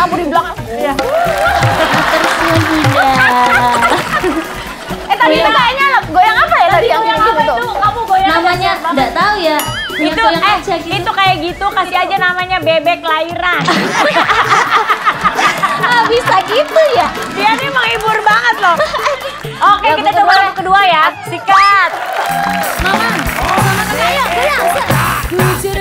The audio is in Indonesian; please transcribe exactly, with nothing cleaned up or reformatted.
kamu di belakang. Iya. Tersenyum Bunda. Eh tadi kayaknya goyang apa ya tadi yang gitu tuh? Kamu goyang. Namanya enggak tahu ya. Itu eh itu kayak gitu, kasih aja namanya bebek lahiran. Ah, bisa gitu ya. Dia nih menghibur banget loh. Oke, kita coba lagu kedua ya. Sikat. Mama, sama ayo, goyang.